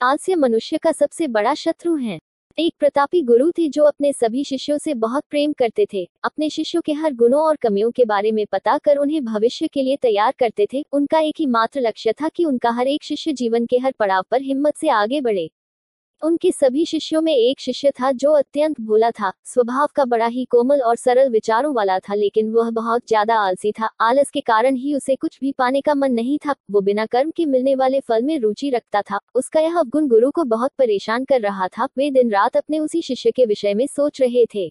आलस्य मनुष्य का सबसे बड़ा शत्रु है। एक प्रतापी गुरु थे जो अपने सभी शिष्यों से बहुत प्रेम करते थे। अपने शिष्यों के हर गुणों और कमियों के बारे में पता कर उन्हें भविष्य के लिए तैयार करते थे। उनका एक ही मात्र लक्ष्य था कि उनका हर एक शिष्य जीवन के हर पड़ाव पर हिम्मत से आगे बढ़े। उनके सभी शिष्यों में एक शिष्य था जो अत्यंत भोला था, स्वभाव का बड़ा ही कोमल और सरल विचारों वाला था, लेकिन वह बहुत ज्यादा आलसी था। आलस के कारण ही उसे कुछ भी पाने का मन नहीं था। वो बिना कर्म के मिलने वाले फल में रुचि रखता था। उसका यह अवगुण गुरु को बहुत परेशान कर रहा था। वे दिन रात अपने उसी शिष्य के विषय में सोच रहे थे।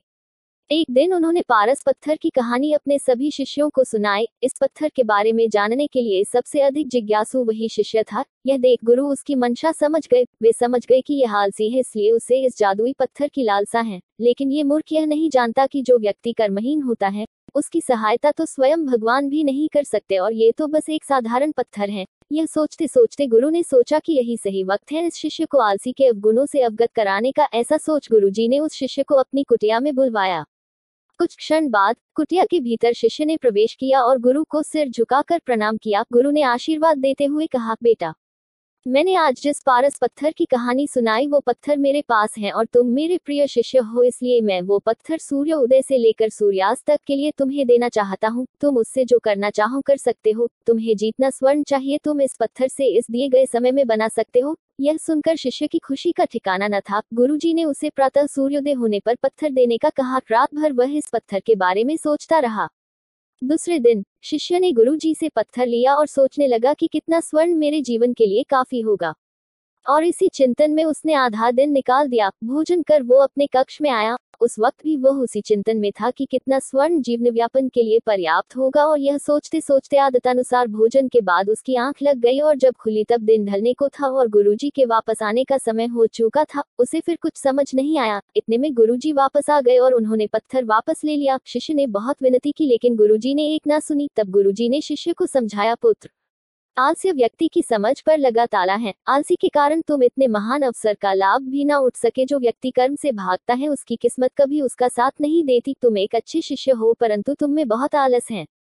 एक दिन उन्होंने पारस पत्थर की कहानी अपने सभी शिष्यों को सुनाई। इस पत्थर के बारे में जानने के लिए सबसे अधिक जिज्ञासु वही शिष्य था। यह देख गुरु उसकी मंशा समझ गए। वे समझ गए कि यह आलसी है, इसलिए उसे इस जादुई पत्थर की लालसा है। लेकिन ये मूर्ख यह नहीं जानता कि जो व्यक्ति कर्महीन होता है उसकी सहायता तो स्वयं भगवान भी नहीं कर सकते, और ये तो बस एक साधारण पत्थर है। यह सोचते सोचते गुरु ने सोचा कि यही सही वक्त है इस शिष्य को आलसी के अवगुणों से अवगत कराने का। ऐसा सोच गुरुजी ने उस शिष्य को अपनी कुटिया में बुलवाया। कुछ क्षण बाद कुटिया के भीतर शिष्य ने प्रवेश किया और गुरु को सिर झुकाकर प्रणाम किया। गुरु ने आशीर्वाद देते हुए कहा, बेटा, मैंने आज जिस पारस पत्थर की कहानी सुनाई वो पत्थर मेरे पास है और तुम मेरे प्रिय शिष्य हो, इसलिए मैं वो पत्थर सूर्य उदय से लेकर सूर्यास्त तक के लिए तुम्हें देना चाहता हूँ। तुम उससे जो करना चाहो कर सकते हो। तुम्हें जितना स्वर्ण चाहिए तुम इस पत्थर से इस दिए गए समय में बना सकते हो। यह सुनकर शिष्य की खुशी का ठिकाना न था। गुरुजी ने उसे प्रातः सूर्योदय होने पर पत्थर देने का कहा। रात भर वह इस पत्थर के बारे में सोचता रहा। दूसरे दिन शिष्य ने गुरुजी से पत्थर लिया और सोचने लगा कि कितना स्वर्ण मेरे जीवन के लिए काफी होगा, और इसी चिंतन में उसने आधा दिन निकाल दिया। भोजन कर वो अपने कक्ष में आया। उस वक्त भी वह उसी चिंतन में था कि कितना स्वर्ण जीवन व्यापन के लिए पर्याप्त होगा, और यह सोचते सोचते आदतानुसार भोजन के बाद उसकी आंख लग गई और जब खुली तब दिन ढलने को था और गुरुजी के वापस आने का समय हो चुका था। उसे फिर कुछ समझ नहीं आया। इतने में गुरुजी वापस आ गए और उन्होंने पत्थर वापस ले लिया। शिष्य ने बहुत विनती की लेकिन गुरुजी ने एक ना सुनी। तब गुरुजी ने शिष्य को समझाया, पुत्र, आलस्य व्यक्ति की समझ पर लगा ताला है। आलसी के कारण तुम इतने महान अवसर का लाभ भी ना उठ सके। जो व्यक्ति कर्म से भागता है उसकी किस्मत कभी उसका साथ नहीं देती। तुम एक अच्छे शिष्य हो परंतु तुम में बहुत आलस है।